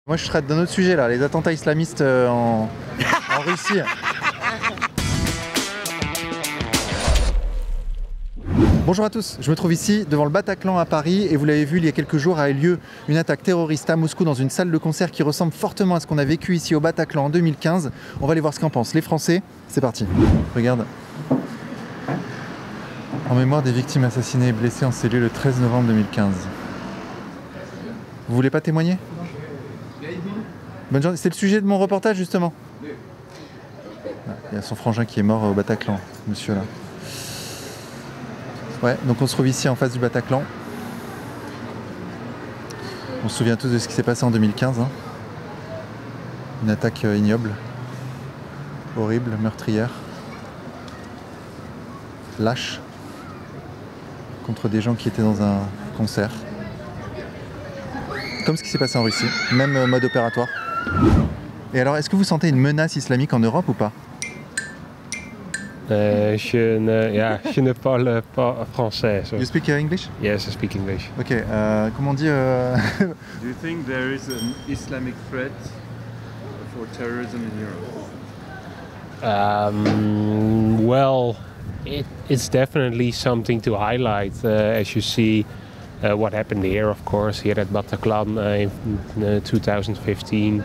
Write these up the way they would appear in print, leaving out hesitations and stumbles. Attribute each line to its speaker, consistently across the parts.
Speaker 1: Moi je traite d'un autre sujet là, les attentats islamistes en Russie. Bonjour à tous, je me trouve ici devant le Bataclan à Paris et vous l'avez vu, il y a quelques jours a eu lieu une attaque terroriste à Moscou dans une salle de concert qui ressemble fortement à ce qu'on a vécu ici au Bataclan en 2015. On va aller voir ce qu'en pensent les Français. C'est parti. Regarde. En mémoire des victimes assassinées et blessées en cellule le 13 novembre 2015. Vous voulez pas témoigner? Bonne journée. C'est le sujet de mon reportage justement. Il y a son frangin qui est mort au Bataclan, monsieur là. Ouais, donc on se trouve ici en face du Bataclan. On se souvient tous de ce qui s'est passé en 2015. Hein. Une attaque ignoble, horrible, meurtrière, lâche, contre des gens qui étaient dans un concert. Comme ce qui s'est passé en Russie, même mode opératoire. Et alors, est-ce que vous sentez une menace islamique en Europe ou pas?
Speaker 2: Je ne parle pas français. So.
Speaker 1: You speak English?
Speaker 2: Yes, I speak English.
Speaker 1: Ok, comment on dit
Speaker 3: Do you think there is an Islamic threat for terrorism in Europe?
Speaker 2: Well, it's definitely something to highlight, as you see what happened here, of course, here at Bataclan in 2015.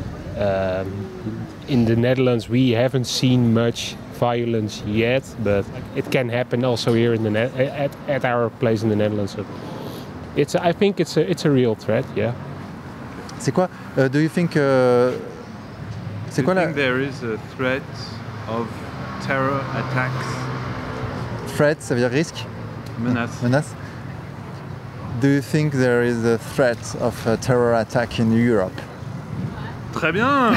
Speaker 2: In the Netherlands, we haven't seen much violence yet, but it can happen also here in the at our place in the Netherlands. So I think it's a real threat, yeah.
Speaker 1: C'est quoi? Do you think? C'est quoi la?
Speaker 3: There is a threat of terror attacks.
Speaker 1: Threat, ça veut dire risque.
Speaker 3: Menace.
Speaker 1: Menace. Do you think there is a threat of a terror attack in Europe?
Speaker 3: Très bien.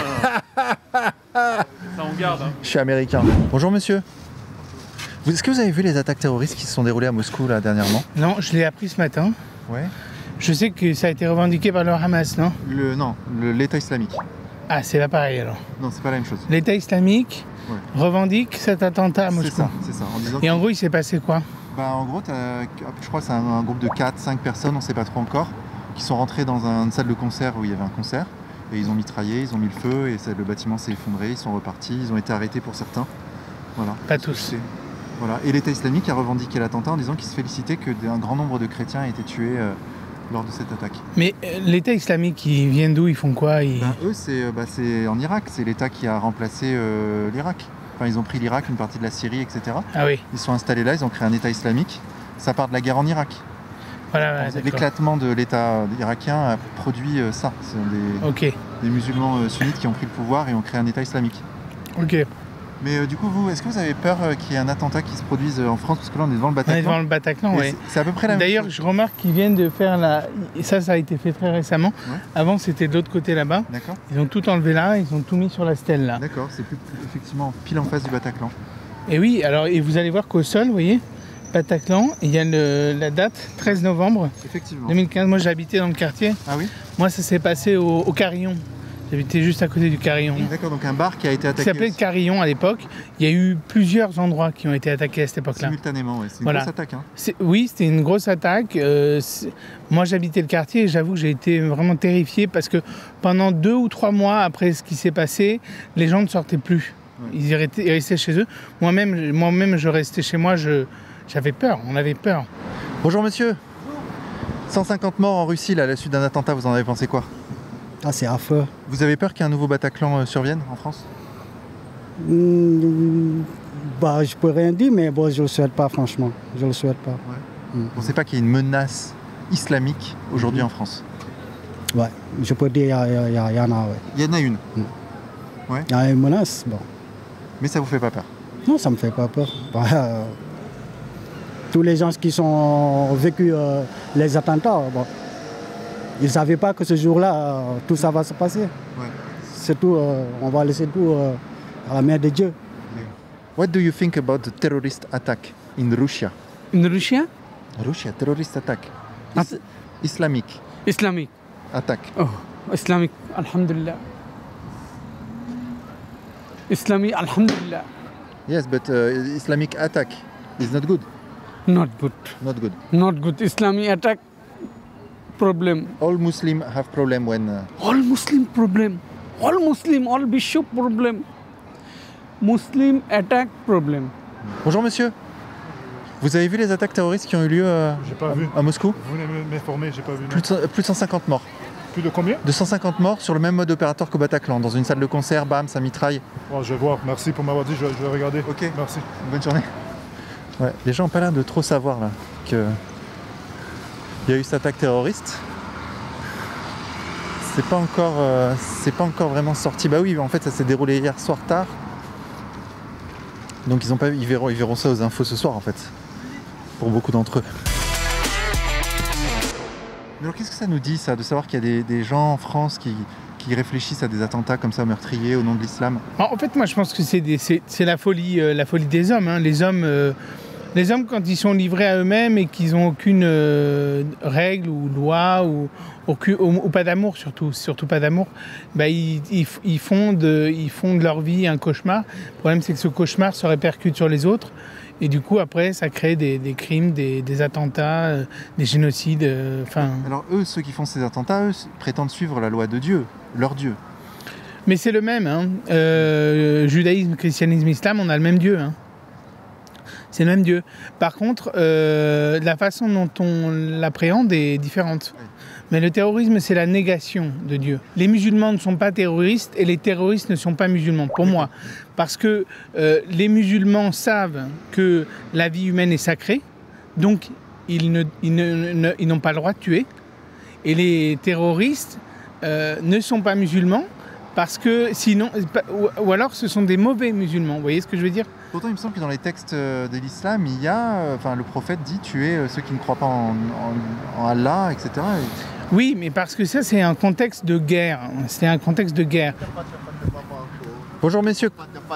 Speaker 3: Ça on garde. Hein.
Speaker 1: Je suis américain. Bonjour monsieur. Est-ce que vous avez vu les attaques terroristes qui se sont déroulées à Moscou là dernièrement?
Speaker 4: Non, je l'ai appris ce matin.
Speaker 1: Ouais.
Speaker 4: Je sais que ça a été revendiqué par le Hamas, non?
Speaker 1: Non, l'État islamique.
Speaker 4: Ah, c'est pas pareil alors.
Speaker 1: Non, c'est pas la même chose.
Speaker 4: L'État islamique revendique cet attentat à Moscou.
Speaker 1: C'est ça. En disant
Speaker 4: et en gros, il s'est passé quoi?
Speaker 1: Bah, en gros, je crois que c'est un groupe de 4-5 personnes, on sait pas trop encore, qui sont rentrés dans une salle de concert où il y avait un concert. Et ils ont mitraillé, ils ont mis le feu et le bâtiment s'est effondré, ils sont repartis, ils ont été arrêtés pour certains. Voilà.
Speaker 4: Pas tous.
Speaker 1: Voilà. Et l'État islamique a revendiqué l'attentat en disant qu'il se félicitait qu'un grand nombre de chrétiens aient été tués lors de cette attaque.
Speaker 4: Mais l'État islamique, ils viennent d'où? Ils font quoi?
Speaker 1: Eux, c'est en Irak, c'est l'État qui a remplacé l'Irak. Enfin, ils ont pris l'Irak, une partie de la Syrie, etc.
Speaker 4: Ah oui.
Speaker 1: Ils sont installés là, ils ont créé un État islamique. Ça part de la guerre en Irak.
Speaker 4: Voilà,
Speaker 1: l'éclatement de l'État irakien a produit ça. Ce sont des musulmans sunnites qui ont pris le pouvoir et ont créé un État islamique.
Speaker 4: Ok.
Speaker 1: Mais du coup, vous, est-ce que vous avez peur qu'il y ait un attentat qui se produise en France? Parce que là, on est devant le Bataclan.
Speaker 4: On est devant le Bataclan, oui.
Speaker 1: C'est à peu près la même chose.
Speaker 4: D'ailleurs, je remarque qu'ils viennent de faire ça a été fait très récemment. Ouais. Avant, c'était de l'autre côté là-bas. D'accord. Ils ont tout enlevé là, ils ont tout mis sur la stèle là.
Speaker 1: D'accord, c'est effectivement pile en face du Bataclan.
Speaker 4: Et oui, alors, et vous allez voir qu'au sol, vous voyez, Bataclan, il y a la date 13 novembre 2015. Moi, j'habitais dans le quartier.
Speaker 1: Ah oui?
Speaker 4: Moi, ça s'est passé au Carillon. J'habitais juste à côté du Carillon.
Speaker 1: D'accord, donc un bar qui a été attaqué.
Speaker 4: Il s'appelait le Carillon à l'époque. Il y a eu plusieurs endroits qui ont été attaqués à cette époque-là.
Speaker 1: Simultanément, oui. C'est une grosse attaque. Hein.
Speaker 4: Oui, c'était une grosse attaque. Moi, j'habitais le quartier et j'avoue que j'ai été vraiment terrifié parce que pendant 2 ou 3 mois après ce qui s'est passé, les gens ne sortaient plus. Ouais. Ils restaient chez eux. Moi-même, je restais chez moi. J'avais peur, on avait peur.
Speaker 1: Bonjour monsieur. 150 morts en Russie là, à la suite d'un attentat, vous en avez pensé quoi?
Speaker 5: Ah, c'est affreux.
Speaker 1: Vous avez peur qu'un nouveau Bataclan survienne en France?
Speaker 5: Bah, je peux rien dire, mais bon, je le souhaite pas, franchement. Je le souhaite pas.
Speaker 1: Ouais. Vous pensez pas qu'il y ait une menace islamique aujourd'hui en France?
Speaker 5: Ouais, je peux dire il y en a, ouais.
Speaker 1: Il y en a une? Ouais.
Speaker 5: Il y a une menace, bon.
Speaker 1: Mais ça vous fait pas peur?
Speaker 5: Non, ça me fait pas peur. Bah, tous les gens qui ont vécu les attentats, bon, ils ne savaient pas que ce jour-là, tout ça va se passer. Ouais. C'est tout, on va laisser tout à la main de Dieu.
Speaker 1: What do you think about the terrorist attack in Russia?
Speaker 4: In Russia?
Speaker 1: Russia, terrorist attack. Islamic.
Speaker 4: Islamic.
Speaker 1: Attack.
Speaker 4: Oh, Islamic, alhamdulillah. Islamic, alhamdulillah.
Speaker 1: Yes, but Islamic attack is not good.
Speaker 4: Not good.
Speaker 1: Not good.
Speaker 4: Not good. Islamic attack
Speaker 6: problem.
Speaker 1: All Muslims have problem when...
Speaker 6: All Muslim problem. All Muslim, all bishop problem. Muslim attack problem.
Speaker 1: Bonjour monsieur. Vous avez vu les attaques terroristes qui ont eu lieu à Moscou?
Speaker 7: Vous venez m'informer, j'ai pas vu.
Speaker 1: Plus de 150 morts.
Speaker 7: Plus de combien?
Speaker 1: De 150 morts sur le même mode opérateur qu'au Bataclan. Dans une salle de concert, bam, ça mitraille.
Speaker 7: Oh, je vais voir, merci pour m'avoir dit, je vais regarder.
Speaker 1: Ok.
Speaker 7: Merci.
Speaker 1: Bonne journée. Ouais, les gens n'ont pas l'air de trop savoir là qu'il y a eu cette attaque terroriste. C'est pas encore vraiment sorti. Bah oui, en fait ça s'est déroulé hier soir tard. Donc ils verront ça aux infos ce soir en fait. Pour beaucoup d'entre eux. Mais alors qu'est-ce que ça nous dit ça, de savoir qu'il y a des gens en France qui réfléchissent à des attentats comme ça meurtriers au nom de l'islam?
Speaker 4: En fait, moi je pense que c'est la folie des hommes. Hein. Les hommes, quand ils sont livrés à eux-mêmes et qu'ils n'ont aucune règle ou loi ou pas d'amour surtout pas d'amour, bah ils font de leur vie un cauchemar. Le problème c'est que ce cauchemar se répercute sur les autres. Et du coup, après, ça crée des crimes, des attentats, des génocides.
Speaker 1: Alors eux, ceux qui font ces attentats, eux, prétendent suivre la loi de Dieu, leur Dieu.
Speaker 4: Mais c'est le même. Hein. Judaïsme, christianisme, islam, on a le même Dieu. Hein. C'est le même Dieu. Par contre, la façon dont on l'appréhende est différente. Oui. Mais le terrorisme, c'est la négation de Dieu. Les musulmans ne sont pas terroristes et les terroristes ne sont pas musulmans, pour moi. Parce que les musulmans savent que la vie humaine est sacrée, donc ils n'ont pas le droit de tuer. Et les terroristes ne sont pas musulmans parce que sinon... Ou alors ce sont des mauvais musulmans, vous voyez ce que je veux dire?
Speaker 1: Pourtant, il me semble que dans les textes de l'islam, il y a... le prophète dit tuer ceux qui ne croient pas en Allah, etc.
Speaker 4: Oui, mais parce que ça, c'est un contexte de guerre. C'est un contexte de guerre.
Speaker 1: Bonjour, messieurs.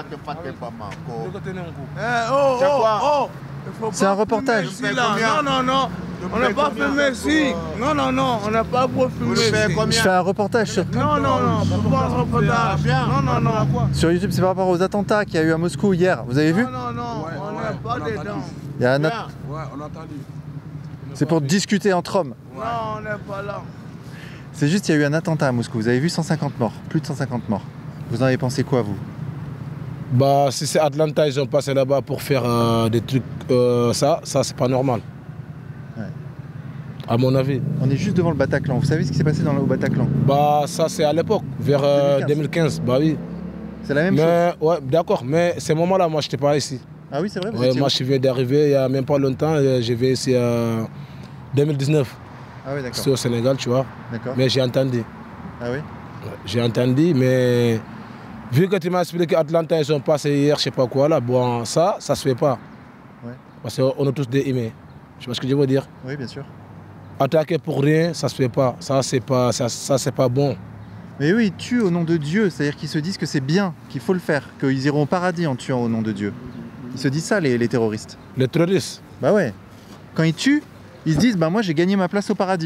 Speaker 1: C'est un reportage.
Speaker 8: Non. On n'a pas filmé ici. Non, on n'a pas beau filmer ici.
Speaker 1: Je fais un reportage sur...
Speaker 8: Non, pas un reportage. Non.
Speaker 1: Sur YouTube, c'est par rapport aux attentats qu'il y a eu à Moscou hier. Vous avez vu?
Speaker 8: Non, on n'est pas dedans.
Speaker 1: Il y a un...
Speaker 8: Ouais, on a entendu.
Speaker 1: C'est pour discuter entre hommes.
Speaker 8: Non, on n'est pas là.
Speaker 1: C'est juste qu'il y a eu un attentat à Moscou. Vous avez vu 150 morts, plus de 150 morts. Vous en avez pensé quoi, vous?
Speaker 9: Bah, si c'est Atlanta, ils ont passé là-bas pour faire des trucs, ça c'est pas normal. Ouais. À mon avis.
Speaker 1: On est juste devant le Bataclan. Vous savez ce qui s'est passé au Bataclan?
Speaker 9: Bah, ça c'est à l'époque, vers 2015. Bah oui.
Speaker 1: C'est la même chose?
Speaker 9: Ouais, d'accord, mais ces moments-là, moi, je n'étais pas ici.
Speaker 1: Ah oui, c'est vrai?
Speaker 9: Ouais, moi, je viens d'arriver il n'y a même pas longtemps. Je vais ici en 2019.
Speaker 1: Ah oui, d'accord.
Speaker 9: C'était au Sénégal, tu vois.
Speaker 1: D'accord.
Speaker 9: Mais j'ai entendu.
Speaker 1: Ah oui?
Speaker 9: J'ai entendu, mais vu que tu m'as expliqué qu'Atlanta, ils sont passés hier, je sais pas quoi, là, bon, ça se fait pas.
Speaker 1: Ouais.
Speaker 9: Parce qu'on est tous des humains. Tu vois ce que je veux dire?
Speaker 1: Oui, bien sûr.
Speaker 9: Attaquer pour rien, ça se fait pas. Ça, c'est pas bon.
Speaker 1: Mais oui, ils tuent au nom de Dieu. C'est-à-dire qu'ils se disent que c'est bien, qu'il faut le faire, qu'ils iront au paradis en tuant au nom de Dieu. Ils se disent ça, les terroristes.
Speaker 9: Les terroristes?
Speaker 1: Bah ouais. Quand ils tuent, ils se disent, bah moi j'ai gagné ma place au paradis.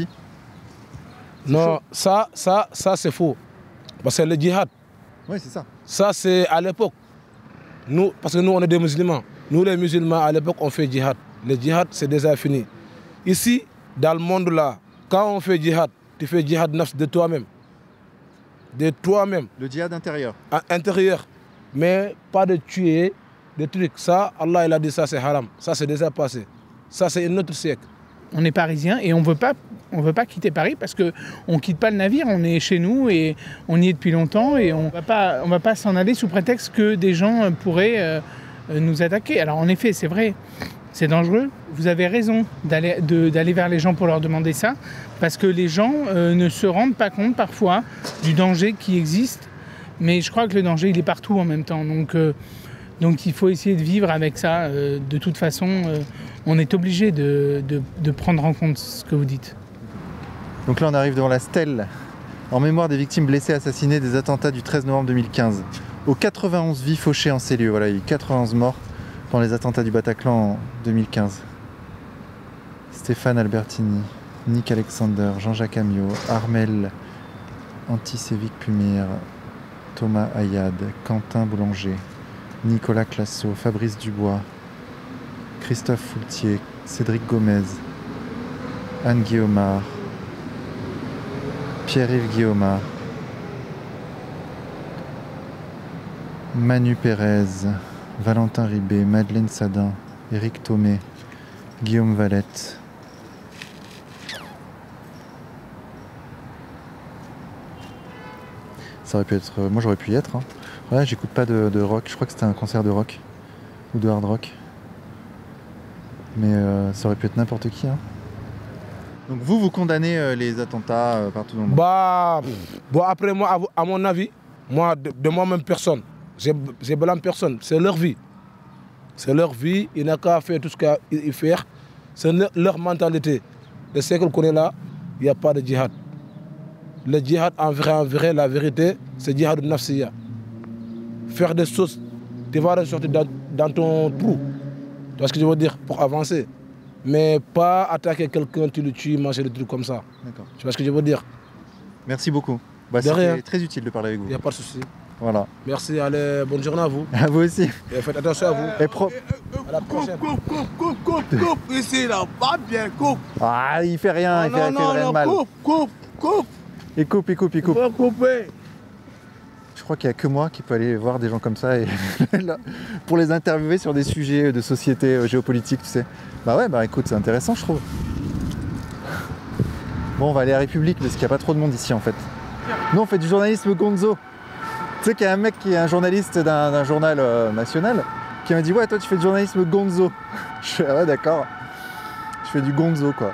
Speaker 9: Non, ça c'est faux. Parce que le djihad.
Speaker 1: Oui, c'est ça.
Speaker 9: Ça, c'est à l'époque. Nous, parce que nous, on est des musulmans. Nous, les musulmans, à l'époque, on fait djihad. Le djihad, c'est déjà fini. Ici, dans le monde là, quand on fait djihad, tu fais djihad nafs de toi-même. De toi-même.
Speaker 1: Le djihad intérieur.
Speaker 9: Intérieur. Mais pas de tuer des trucs. Ça, Allah, il a dit ça, c'est haram. Ça, c'est déjà passé. Ça, c'est un autre siècle.
Speaker 4: On est parisiens et on veut pas quitter Paris parce qu'on ne quitte pas le navire, on est chez nous et on y est depuis longtemps et on va pas s'en aller sous prétexte que des gens pourraient nous attaquer. Alors en effet, c'est vrai, c'est dangereux. Vous avez raison d'aller vers les gens pour leur demander ça parce que les gens ne se rendent pas compte parfois du danger qui existe. Mais je crois que le danger, il est partout en même temps. Donc il faut essayer de vivre avec ça. De toute façon, on est obligé de prendre en compte ce que vous dites.
Speaker 1: Donc là, on arrive devant la stèle en mémoire des victimes blessées assassinées des attentats du 13 novembre 2015. Aux 91 vies fauchées en ces lieux. Voilà, il y a eu 91 morts pendant les attentats du Bataclan en 2015. Stéphane Albertini, Nick Alexander, Jean-Jacques Amiot, Armel Antisévic-Pumir, Thomas Ayad, Quentin Boulanger, Nicolas Classo, Fabrice Dubois, Christophe Foultier, Cédric Gomez, Anne Guillaumard, Pierre-Yves Guillaume. Manu Pérez, Valentin Ribé, Madeleine Sadin, Éric Thomé, Guillaume Valette. Ça aurait pu être... moi j'aurais pu y être. Hein. Ouais, j'écoute pas de rock. Je crois que c'était un concert de rock. Ou de hard rock. Mais ça aurait pu être n'importe qui. Hein. Donc vous condamnez les attentats partout dans le monde?
Speaker 9: Bah, bon, après moi, à mon avis, moi, de moi-même personne. J'ai blâme personne. C'est leur vie. C'est leur vie. Ils n'ont qu'à faire tout ce qu'il y a à faire. C'est leur mentalité. Le siècle qu'on est là, il n'y a pas de djihad. Le djihad, en vrai, la vérité, c'est djihad nafsiya. Faire des choses, tu vas ressortir dans ton trou. Tu vois ce que je veux dire? Pour avancer. Mais pas attaquer quelqu'un, tu le tues, manger des trucs comme ça.
Speaker 1: D'accord.
Speaker 9: Tu vois ce que je veux dire?
Speaker 1: Merci beaucoup. Bah, c'était très utile de parler avec vous.
Speaker 9: Il n'y a pas de souci.
Speaker 1: Voilà.
Speaker 9: Merci, allez, bonne journée à vous.
Speaker 1: À vous aussi.
Speaker 9: Et faites attention à vous.
Speaker 1: Et
Speaker 9: à la prochaine.
Speaker 8: Coupe, ici, là, pas bien, coupe.
Speaker 1: Ah, il fait rien, il fait rien de mal.
Speaker 8: Coupe.
Speaker 1: Il coupe.
Speaker 8: Il faut couper.
Speaker 1: Je crois qu'il n'y a que moi qui peux aller voir des gens comme ça et pour les interviewer sur des sujets de société géopolitique, tu sais. Bah ouais, bah écoute, c'est intéressant, je trouve. Bon, on va aller à République parce qu'il n'y a pas trop de monde ici en fait. Nous, on fait du journalisme gonzo. Tu sais qu'il y a un mec qui est un journaliste d'un journal national qui m'a dit ouais, toi tu fais du journalisme gonzo. Je fais ah ouais, d'accord. Je fais du gonzo quoi.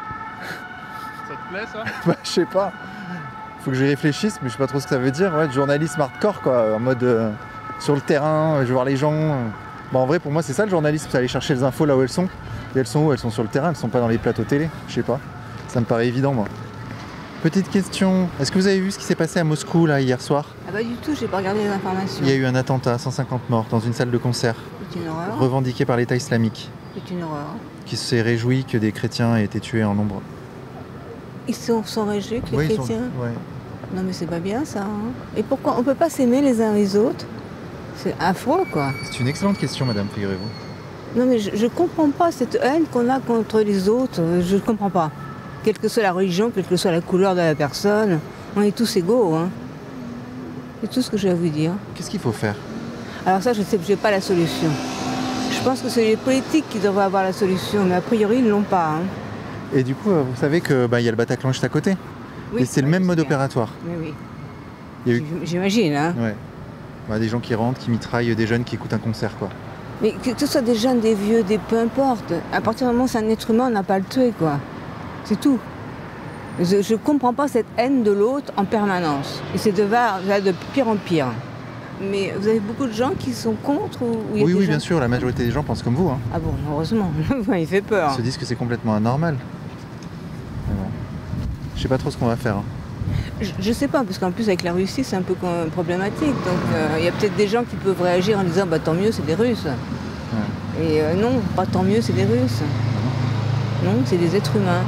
Speaker 3: Ça te plaît ça?
Speaker 1: Bah je sais pas. Faut que j'y réfléchisse, mais je sais pas trop ce que ça veut dire. Ouais, du journalisme hardcore quoi, en mode sur le terrain, je vais voir les gens. Bah en vrai pour moi c'est ça le journalisme, c'est aller chercher les infos là où elles sont. Et elles sont où? Elles sont sur le terrain, elles sont pas dans les plateaux télé. Je sais pas. Ça me paraît évident moi. Petite question, est-ce que vous avez vu ce qui s'est passé à Moscou là hier soir?
Speaker 10: Ah bah du tout, j'ai pas regardé les informations.
Speaker 1: Il y a eu un attentat, 150 morts dans une salle de concert.
Speaker 10: C'est une horreur.
Speaker 1: Revendiqué par l'État islamique.
Speaker 10: C'est une horreur.
Speaker 1: Qui s'est réjoui que des chrétiens aient été tués en nombre.
Speaker 10: Ils sont réjouis que les chrétiens?
Speaker 1: Ouais.
Speaker 10: Non mais c'est pas bien ça. Hein. Et pourquoi on peut pas s'aimer les uns les autres? C'est affreux quoi.
Speaker 1: C'est une excellente question madame, figurez-vous.
Speaker 10: Non mais je comprends pas cette haine qu'on a contre les autres, je comprends pas. Quelle que soit la religion, quelle que soit la couleur de la personne, on est tous égaux. Hein. C'est tout ce que j'ai à vous dire.
Speaker 1: Qu'est-ce qu'il faut faire?
Speaker 10: Alors ça, je sais que je n'ai pas la solution. Je pense que c'est les politiques qui devraient avoir la solution, mais a priori, ils ne l'ont pas. Hein.
Speaker 1: Et du coup, vous savez que y a le Bataclan juste à côté. Oui, et c'est le même mode opératoire.
Speaker 10: Oui, oui. J'imagine. Hein.
Speaker 1: Ouais. Bah, des gens qui rentrent, qui mitraillent des jeunes qui écoutent un concert, quoi.
Speaker 10: Mais que ce soit des jeunes, des vieux, peu importe. À partir du moment où c'est un être humain, on n'a pas à le tuer, quoi. C'est tout. Je ne comprends pas cette haine de l'autre en permanence. Et c'est de pire en pire. Mais vous avez beaucoup de gens qui sont contre ou
Speaker 1: Oui, oui, bien sûr, la majorité des gens pensent comme vous. Hein.
Speaker 10: Ah bon, heureusement, il fait peur.
Speaker 1: Ils se disent que c'est complètement anormal. Mais bon. Je sais pas trop ce qu'on va faire. Hein.
Speaker 10: Je sais pas, parce qu'en plus avec la Russie, c'est un peu problématique. Donc il y a peut-être des gens qui peuvent réagir en disant bah, tant mieux, c'est des Russes. Ouais. Et non, pas tant mieux, c'est des Russes. Non, c'est des êtres humains.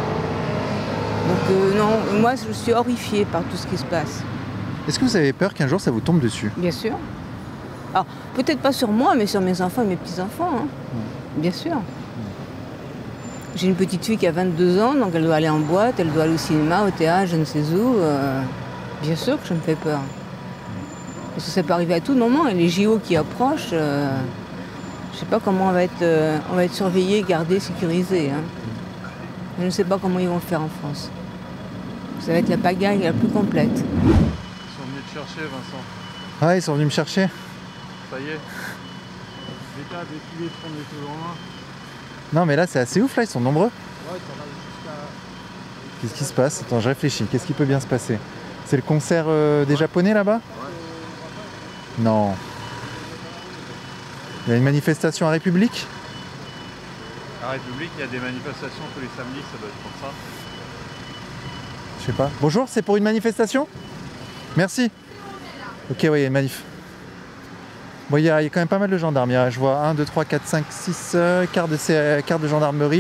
Speaker 10: Donc non, moi je suis horrifiée par tout ce qui se passe.
Speaker 1: Est-ce que vous avez peur qu'un jour ça vous tombe dessus?
Speaker 10: Bien sûr. Alors peut-être pas sur moi, mais sur mes enfants et mes petits-enfants. Hein. Bien sûr. J'ai une petite fille qui a 22 ans, donc elle doit aller en boîte, elle doit aller au cinéma, au théâtre, je ne sais où. Bien sûr que je me fais peur. Parce que ça peut arriver à tout moment, et les JO qui approchent, je ne sais pas comment on va être surveillé, gardé, sécurisé. Hein. Je ne sais pas comment ils vont faire en France. Ça va être la pagaille la plus complète.
Speaker 3: Ils sont venus te chercher, Vincent.
Speaker 1: Ah, ils sont venus me chercher.
Speaker 3: Ça y est. L'État a décidé de prendre les choses en main.
Speaker 1: Non, mais là, c'est assez ouf, là, ils sont nombreux. Qu'est-ce qui se passe? Attends, je réfléchis. Qu'est-ce qui peut bien se passer? C'est le concert des Japonais, là-bas? Non. Il y a une manifestation à République?
Speaker 3: À République, il y a des manifestations tous les samedis, ça doit être pour ça.
Speaker 1: Je sais pas. Bonjour, c'est pour une manifestation? Merci. Ok, ouais, il y a une manif. Bon, il y a quand même pas mal de gendarmes. Je vois 1, 2, 3, 4, 5, 6 quarts de gendarmerie.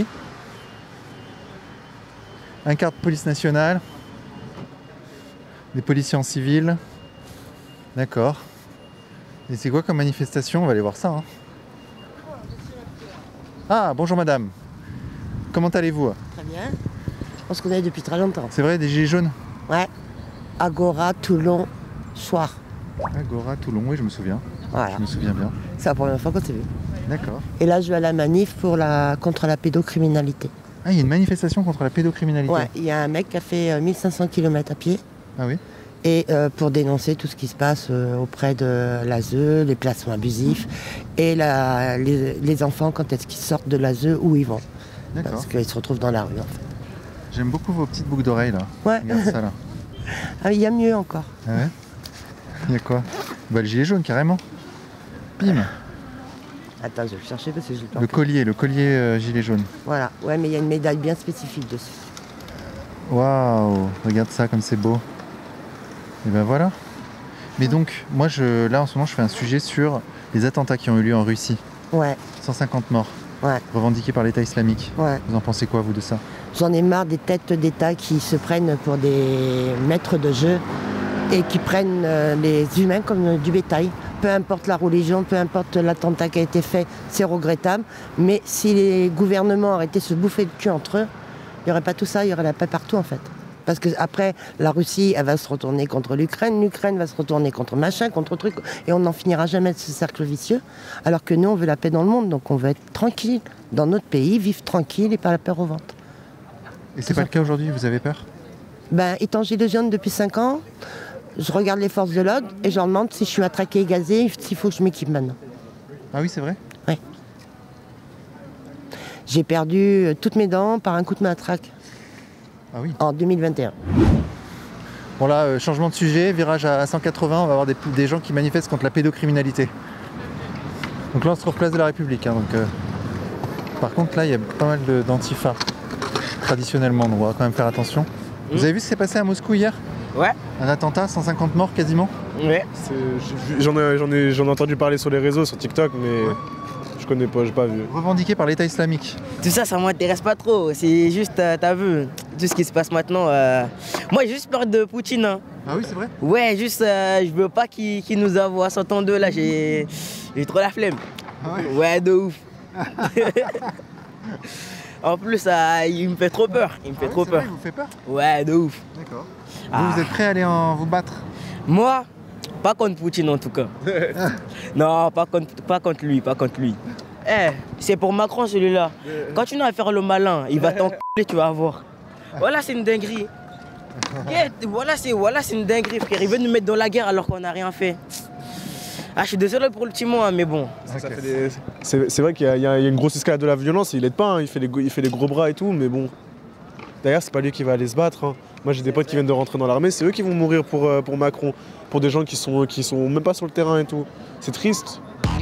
Speaker 1: Un quart de police nationale. Des policiers en civil. D'accord. Et c'est quoi comme manifestation? On va aller voir ça. Hein. Ah, bonjour madame. Comment allez-vous?
Speaker 11: Très bien. Je pense qu'on est depuis très longtemps.
Speaker 1: C'est vrai, des gilets jaunes?
Speaker 11: Ouais. Agora, Toulon, soir.
Speaker 1: Agora, Toulon, oui, je me souviens.
Speaker 11: Voilà.
Speaker 1: Je me souviens bien.
Speaker 11: C'est la première fois qu'on s'est vu.
Speaker 1: D'accord.
Speaker 11: Et là, je vais à la manif contre la pédocriminalité.
Speaker 1: Ah, il y a une manifestation contre la pédocriminalité.
Speaker 11: Ouais, il y a un mec qui a fait 1500 km à pied.
Speaker 1: Ah oui.
Speaker 11: Et pour dénoncer tout ce qui se passe auprès de l'ASE, les placements abusifs et les enfants quand est-ce qu'ils sortent de l'ASE, où ils vont.
Speaker 1: D'accord.
Speaker 11: Parce qu'ils se retrouvent dans la rue en fait.
Speaker 1: J'aime beaucoup vos petites boucles d'oreilles là.
Speaker 11: Ouais.
Speaker 1: Regarde ça là.
Speaker 11: Ah, il y a mieux encore.
Speaker 1: Ah ouais. Il y a quoi? Bah, le gilet jaune carrément. Bim.
Speaker 11: Attends, je vais le chercher parce que je l'ai pas.
Speaker 1: Le collier gilet jaune.
Speaker 11: Voilà, ouais, mais il y a une médaille bien spécifique dessus.
Speaker 1: Waouh, regarde ça comme c'est beau. Et ben voilà. Mais donc, moi là en ce moment je fais un sujet sur les attentats qui ont eu lieu en Russie.
Speaker 11: Ouais.
Speaker 1: 150 morts.
Speaker 11: Ouais.
Speaker 1: Revendiqués par l'État islamique.
Speaker 11: Ouais.
Speaker 1: Vous en pensez quoi vous de ça?
Speaker 11: J'en ai marre des têtes d'État qui se prennent pour des maîtres de jeu et qui prennent les humains comme du bétail. Peu importe la religion, peu importe l'attentat qui a été fait, c'est regrettable. Mais si les gouvernements arrêtaient de se bouffer le cul entre eux, il n'y aurait pas tout ça, il y aurait la paix partout en fait. Parce qu'après, la Russie, elle va se retourner contre l'Ukraine va se retourner contre machin, contre truc, et on n'en finira jamais de ce cercle vicieux. Alors que nous, on veut la paix dans le monde, donc on veut être tranquille dans notre pays, vivre tranquille et pas la peur au ventre.
Speaker 1: Et c'est pas le cas aujourd'hui, vous avez peur?
Speaker 11: Ben, étant gilet jaune depuis 5 ans, je regarde les forces de l'ordre et je leur demande si je suis matraquée et gazée, s'il faut que je m'équipe maintenant.
Speaker 1: Ah oui, c'est vrai?
Speaker 11: Oui. J'ai perdu toutes mes dents par un coup de matraque.
Speaker 1: Ah oui.
Speaker 11: En 2021.
Speaker 1: Bon là, changement de sujet, virage à 180, on va avoir des gens qui manifestent contre la pédocriminalité. Donc là on se trouve place de la République. Hein, par contre là il y a pas mal d'antifa traditionnellement, donc on va quand même faire attention. Vous avez vu ce qui s'est passé à Moscou hier?
Speaker 12: Ouais.
Speaker 1: Un attentat, 150 morts quasiment?
Speaker 12: Ouais.
Speaker 13: J'en ai entendu parler sur les réseaux, sur TikTok, mais je connais pas, j'ai pas vu.
Speaker 1: Revendiqué par l'État islamique.
Speaker 12: Tout ça, ça m'intéresse pas trop. C'est juste, t'as vu, tout ce qui se passe maintenant. Moi, j'ai juste peur de Poutine. Hein.
Speaker 1: Ah oui, c'est vrai?
Speaker 12: Ouais, juste, je veux pas qu'il nous envoie 102 là. J'ai trop la flemme.
Speaker 1: Ah ouais?
Speaker 12: Ouais, de ouf. En plus, il me fait trop peur. Il me fait trop peur.
Speaker 1: Vrai, il vous fait peur?
Speaker 12: Ouais, de ouf.
Speaker 1: D'accord. Vous êtes prêt à aller vous battre?
Speaker 12: Moi, pas contre Poutine en tout cas. Non, pas contre lui, pas contre lui. C'est pour Macron celui-là. Continue à faire le malin, il va t'enculer, tu vas voir. Voilà, c'est une dinguerie. Voilà, c'est une dinguerie, frère. Il veut nous mettre dans la guerre alors qu'on n'a rien fait. Ah, je suis désolé pour le petit mot, hein, mais bon.
Speaker 13: C'est vrai qu'il y a une grosse escalade de la violence, il aide pas, hein, il fait les gros bras et tout, mais bon. D'ailleurs, c'est pas lui qui va aller se battre. Hein. Moi, j'ai des potes qui viennent de rentrer dans l'armée, c'est eux qui vont mourir pour Macron, pour des gens qui sont même pas sur le terrain et tout. C'est triste.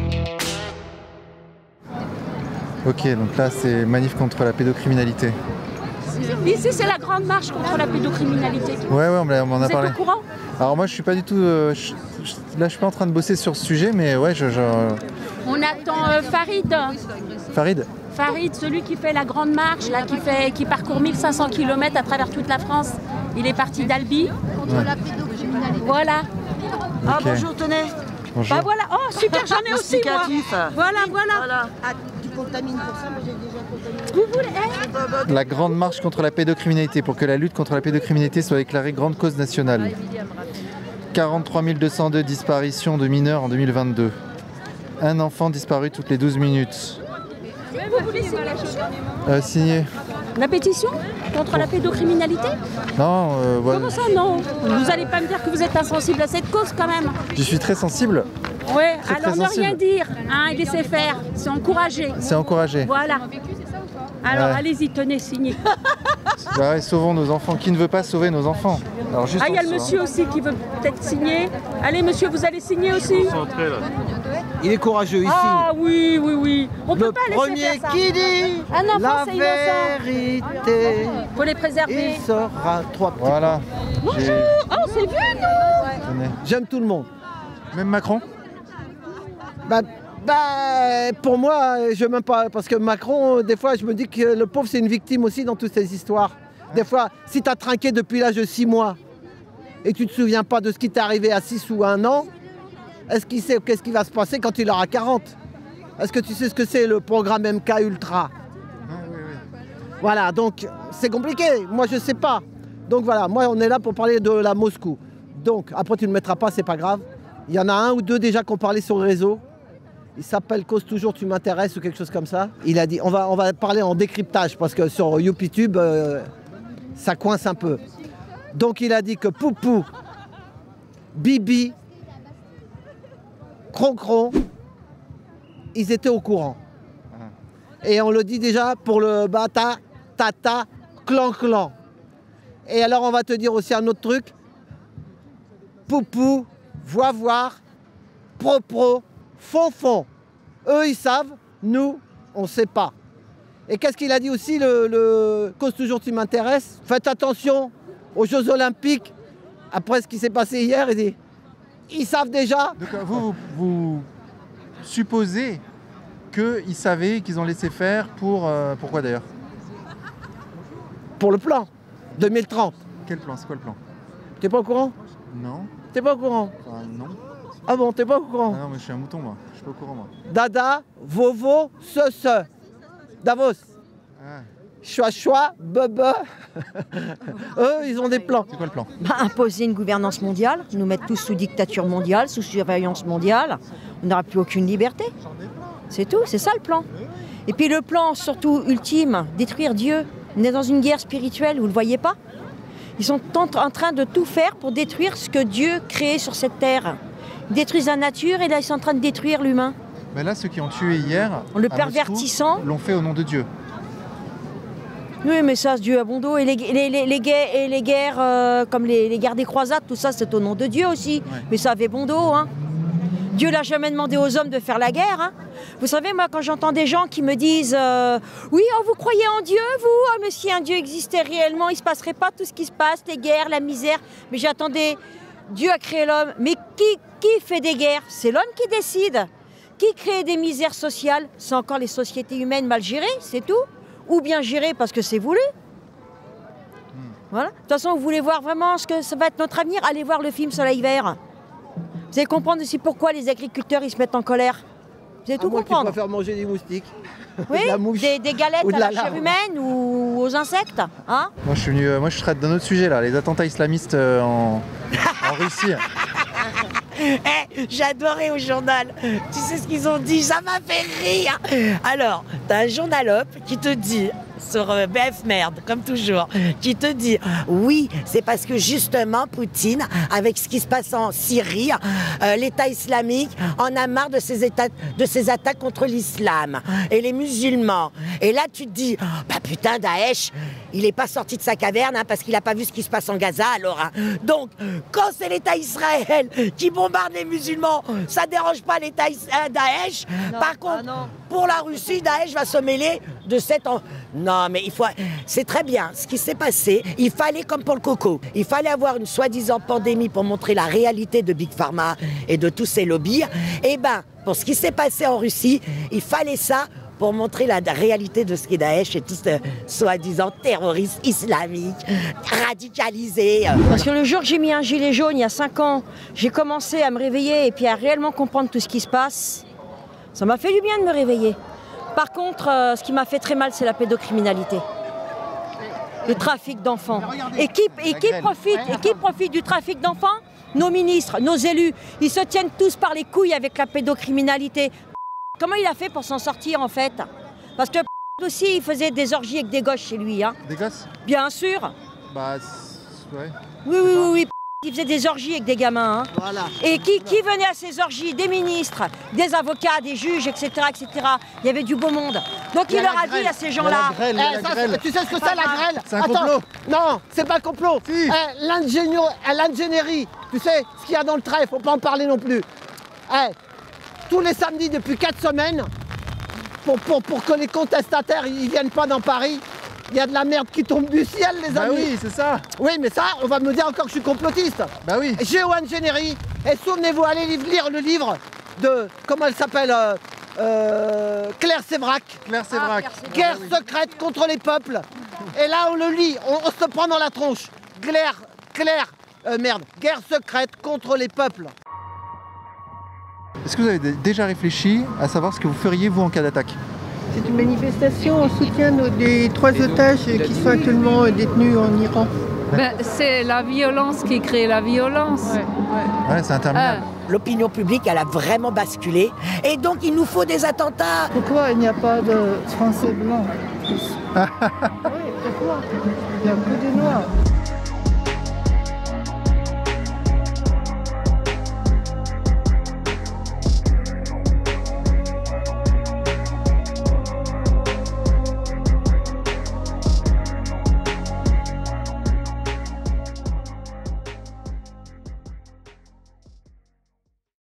Speaker 1: Ok, donc là, c'est manif contre la pédocriminalité.
Speaker 14: Ici, c'est la grande marche contre la pédocriminalité.
Speaker 1: Ouais, on m'en a parlé.
Speaker 14: Vous êtes au courant?
Speaker 1: Alors moi, je suis pas du tout... là, je suis pas en train de bosser sur ce sujet, mais ouais,
Speaker 14: On attend Farid. Farid, celui qui fait la grande marche, là, qui parcourt 1500 km à travers toute la France. Il est parti d'Albi.
Speaker 15: Contre la pédocriminalité.
Speaker 14: Voilà.
Speaker 11: Ah
Speaker 1: Ok.
Speaker 11: bonjour, tenez.
Speaker 1: Bonjour.
Speaker 14: Bah voilà, oh super, j'en ai aussi moi. Voilà.
Speaker 11: Ah, tu contamines pour ça, moi j'ai déjà contaminé.
Speaker 14: Vous voulez
Speaker 1: La grande marche contre la pédocriminalité, pour que la lutte contre la pédocriminalité soit déclarée grande cause nationale. 43 202 disparitions de mineurs en 2022. Un enfant disparu toutes les 12 minutes.
Speaker 14: Vous voulez signer la pétition?
Speaker 1: Signé.
Speaker 14: La pétition contre la pédocriminalité?
Speaker 1: Non,
Speaker 14: Comment ça non? Vous allez pas me dire que vous êtes insensible à cette cause quand même?
Speaker 1: je suis très sensible.
Speaker 14: Ouais,
Speaker 1: Très,
Speaker 14: alors
Speaker 1: très
Speaker 14: ne
Speaker 1: sensible.
Speaker 14: rien dire, hein, et laisser faire, c'est encouragé.
Speaker 1: C'est encouragé.
Speaker 14: Voilà. Alors
Speaker 1: Ouais.
Speaker 14: allez-y, tenez, signez.
Speaker 1: Bah ouais, sauvons nos enfants. Qui ne veut pas sauver nos enfants? Alors juste
Speaker 14: Ah, il y a
Speaker 1: en
Speaker 14: le
Speaker 1: dessous,
Speaker 14: monsieur aussi qui veut peut-être signer. Allez monsieur, vous allez signer aussi?
Speaker 16: Il est courageux ici.
Speaker 14: Ah oui. On peut pas laisser
Speaker 16: Premier
Speaker 14: faire ça.
Speaker 16: qui dit
Speaker 14: Un enfant,
Speaker 16: la
Speaker 14: c'est innocent.
Speaker 16: vérité,
Speaker 14: Faut les préserver.
Speaker 16: il sera 3 petits.
Speaker 1: Voilà.
Speaker 14: Bonjour. Oh, c'est vu, nous.
Speaker 1: Tenez.
Speaker 16: J'aime tout le monde.
Speaker 1: Même Macron?
Speaker 16: Bah, pour moi, je m'aime pas. Parce que Macron, des fois, je me dis que le pauvre, c'est une victime aussi dans toutes ces histoires. Des fois, si tu as trinqué depuis l'âge de 6 mois et tu te souviens pas de ce qui t'est arrivé à 6 ou 1 an, est-ce qu'il sait qu'est-ce qui va se passer quand il aura 40? Est-ce que tu sais ce que c'est le programme MK Ultra? Voilà, donc c'est compliqué. Moi, je sais pas. Donc voilà, moi on est là pour parler de la Moscou. Donc après tu ne le mettras pas, c'est pas grave. Il y en a un ou deux déjà qui ont parlé sur le réseau. Il s'appelle Cause Toujours Tu m'intéresses ou quelque chose comme ça. Il a dit, on va parler en décryptage parce que sur YouTube, ça coince un peu. Donc il a dit que Poupou, Bibi, Croncron, ils étaient au courant. Et on le dit déjà pour le Bata, Tata, Clan. Et alors on va te dire aussi un autre truc. Poupou, Voir, Pro, Fond. Eux, ils savent, nous, on ne sait pas. Et qu'est-ce qu'il a dit aussi, le Cause Toujours Tu m'intéresses? Faites attention aux Jeux Olympiques. Après ce qui s'est passé hier, il dit, ils savent déjà.
Speaker 1: Donc vous supposez qu'ils savaient, qu'ils ont laissé faire pour... pourquoi d'ailleurs?
Speaker 16: Pour le plan 2030.
Speaker 1: Quel plan? C'est quoi le plan?
Speaker 16: T'es pas au courant?
Speaker 1: Non.
Speaker 16: T'es pas au courant?
Speaker 1: Non.
Speaker 16: Ah bon, t'es pas au courant?
Speaker 1: Ah non, mais je suis un mouton, moi. Je suis pas au courant, moi.
Speaker 16: Dada, Vovo, ce. Davos. Choix, bebe. Eux, ils ont des plans.
Speaker 1: C'est quoi le plan?
Speaker 17: Imposer une gouvernance mondiale, nous mettre tous sous dictature mondiale, sous surveillance mondiale. On n'aura plus aucune liberté. C'est tout, c'est ça le plan. Et puis le plan, surtout ultime, détruire Dieu. On est dans une guerre spirituelle, vous ne le voyez pas? Ils sont en train de tout faire pour détruire ce que Dieu crée sur cette terre. Ils détruisent la nature et là, ils sont en train de détruire l'humain.
Speaker 1: Mais là, ceux qui ont tué hier,
Speaker 17: en le pervertissant,
Speaker 1: l'ont fait au nom de Dieu.
Speaker 17: Oui, mais ça, Dieu a bon dos. Et les guerres, comme les guerres des croisades, tout ça, c'est au nom de Dieu aussi. Ouais. Mais ça avait bon dos, hein. Dieu n'a jamais demandé aux hommes de faire la guerre. Hein. Vous savez, moi, quand j'entends des gens qui me disent oui, oh, vous croyez en Dieu, vous? Oh, mais si un Dieu existait réellement, il ne se passerait pas tout ce qui se passe, les guerres, la misère. Mais j'attendais, Dieu a créé l'homme. Mais qui fait des guerres? C'est l'homme qui décide. Qui crée des misères sociales? C'est encore les sociétés humaines mal gérées, c'est tout. Ou bien gérées parce que c'est voulu. Voilà. De toute façon, vous voulez voir vraiment ce que ça va être notre avenir? Allez voir le film Soleil Vert. Vous allez comprendre aussi pourquoi les agriculteurs ils se mettent en colère. Vous allez tout comprendre.
Speaker 16: Qui préfère manger des moustiques.
Speaker 17: Oui, des galettes à la chair humaine ou aux insectes. Hein?
Speaker 1: Moi, je traite d'un autre sujet là, les attentats islamistes en Russie.
Speaker 18: J'adorais au journal. Tu sais ce qu'ils ont dit? Ça m'a fait rire. Alors, t'as un journalope qui te dit, sur BF Merde, comme toujours, qui te dit oui, c'est parce que justement Poutine, avec ce qui se passe en Syrie, l'État islamique en a marre de ces attaques contre l'islam et les musulmans. Et là, tu te dis, bah putain, Daesh, il n'est pas sorti de sa caverne parce qu'il n'a pas vu ce qui se passe en Gaza, alors. Donc, quand c'est l'État Israël qui bombarde les musulmans, ça dérange pas l'État Daesh. Non, par contre, pour la Russie, Daesh va se mêler de cette... Non, mais c'est très bien. Ce qui s'est passé, il fallait, comme pour le coco, il fallait avoir une soi-disant pandémie pour montrer la réalité de Big Pharma et de tous ces lobbies. Eh bien, pour ce qui s'est passé en Russie, il fallait ça pour montrer la réalité de ce qu'est Daesh et tous ces soi-disant terroristes islamiques radicalisés.
Speaker 17: Parce que le jour que j'ai mis un gilet jaune, il y a 5 ans, j'ai commencé à me réveiller et puis à réellement comprendre tout ce qui se passe. Ça m'a fait du bien de me réveiller. Par contre, ce qui m'a fait très mal, c'est la pédocriminalité. Le trafic d'enfants. Et qui profite du trafic d'enfants? Nos ministres, nos élus. Ils se tiennent tous par les couilles avec la pédocriminalité. Comment il a fait pour s'en sortir, en fait? Parce que aussi, il faisait des orgies avec des gosses chez lui. Hein.
Speaker 1: Des gosses?
Speaker 17: Bien sûr.
Speaker 1: Bah, ouais.
Speaker 17: Oui. Il faisait des orgies avec des gamins. Hein.
Speaker 16: Voilà.
Speaker 17: Et qui venait à ces orgies? Des ministres, des avocats, des juges, etc., etc. Il y avait du beau monde. Donc il leur a dit à ces gens-là...
Speaker 16: Tu sais ce que c'est la grêle?
Speaker 1: C'est un complot.
Speaker 16: Non, c'est pas un complot.
Speaker 1: Si.
Speaker 16: L'ingénierie. Tu sais ce qu'il y a dans le train, il faut pas en parler non plus. Tous les samedis depuis 4 semaines, pour que les contestataires ils viennent pas dans Paris, il y a de la merde qui tombe du ciel, les amis.
Speaker 1: Bah oui, c'est ça.
Speaker 16: Oui, mais ça, on va me dire encore que je suis complotiste.
Speaker 1: Bah oui.
Speaker 16: Géo-ingénierie. Et souvenez-vous, allez lire le livre de, comment elle s'appelle, Claire Sévrac.
Speaker 1: Claire Sévrac.
Speaker 16: Guerre secrète contre les peuples. Et là, on le lit, on se prend dans la tronche. Guerre secrète contre les peuples.
Speaker 1: Est-ce que vous avez déjà réfléchi à savoir ce que vous feriez, vous, en cas d'attaque?
Speaker 19: C'est une manifestation en soutien des 3 otages qui sont actuellement détenus en Iran. Ben, c'est la violence qui crée la violence.
Speaker 1: Ouais, c'est interminable.
Speaker 18: L'opinion publique, elle a vraiment basculé. Et donc, il nous faut des attentats.
Speaker 20: Pourquoi il n'y a pas de Français blancs? Oui, pourquoi? Il n'y a que des Noirs.